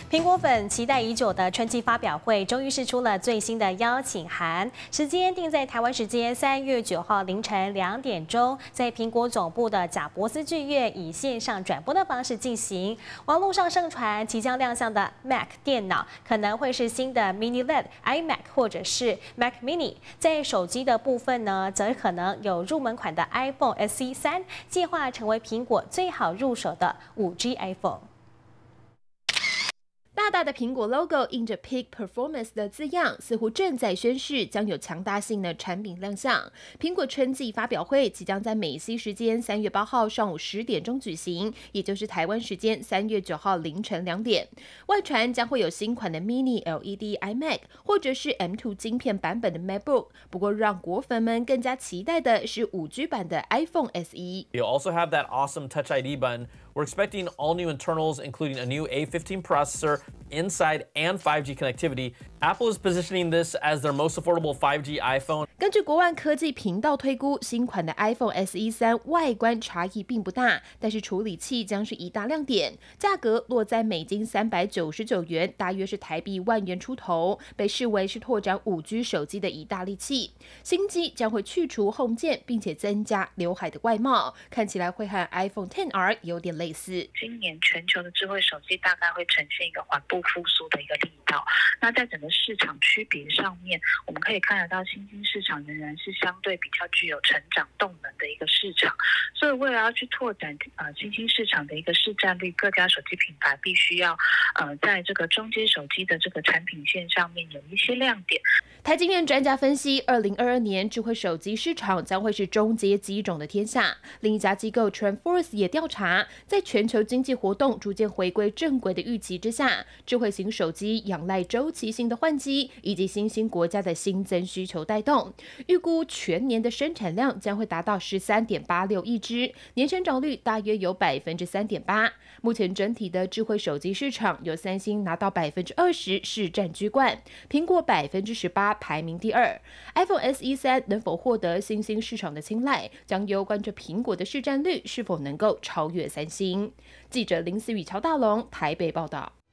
苹果粉期待已久的春季发表会终于释出了最新的邀请函，时间定在台湾时间3月9号凌晨2点钟，在苹果总部的贾伯斯剧院以线上转播的方式进行。网络上盛传即将亮相的 Mac 电脑可能会是新的 Mini LED、iMac 或者是 Mac Mini。在手机的部分呢，则可能有入门款的 iPhone SE 3，计划成为苹果最好入手的5G iPhone。 大大的苹果 logo 印着 Peak Performance 的字样，似乎正在宣示将有强大性的产品亮相。苹果春季发表会即将在美西时间3月8号上午10点钟举行，也就是台湾时间3月9号凌晨2点。外传将会有新款的 Mini LED iMac 或者是 M2 晶片版本的 MacBook。不过，让果粉们更加期待的是5G 版的 iPhone SE。 You'll also have that awesome Touch ID button. We're expecting all new internals, including a new A15 processor, inside and 5G connectivity. Apple is positioning this as their most affordable 5G iPhone. 根据国万科技频道推估，新款的 iPhone SE 3外观差异并不大，但是处理器将是一大亮点，价格落在美金399元，大约是台币1万元出头，被视为是拓展5G 手机的一大利器。新机将会去除 Home 键，并且增加刘海的外貌，看起来会和 iPhone XR 有点类似。 今年全球的智慧手机大概会呈现一个缓步复苏的一个力道。那在整个市场区别上面，我们可以看得到新兴市场仍然是相对比较具有成长动能的一个市场。所以为了要去拓展新兴市场的一个市占率，各家手机品牌必须要在这个中阶手机的这个产品线上面有一些亮点。 台经院专家分析，2022年智慧手机市场将会是中阶机种的天下。另一家机构 TrendForce 也调查，在全球经济活动逐渐回归正轨的预期之下，智慧型手机仰赖周期性的换机以及新兴国家的新增需求带动，预估全年的生产量将会达到13.86亿只，年成长率大约有3.8%。目前整体的智慧手机市场由三星拿到20%市占居冠，苹果18%排名第二。iPhone SE 3能否获得新兴市场的青睐，将攸关着苹果的市占率是否能够超越三星。记者林思雨、乔大龙台北报道。